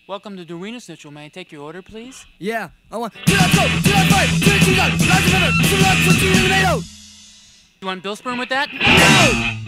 Welcome to the Weinerschnitzel. May I take your order, please? Yeah, I want 2 large Coke, 2 large fries, 2 large cheese, large pepper, 2 large tomato. You want Bill Sperm with that? No!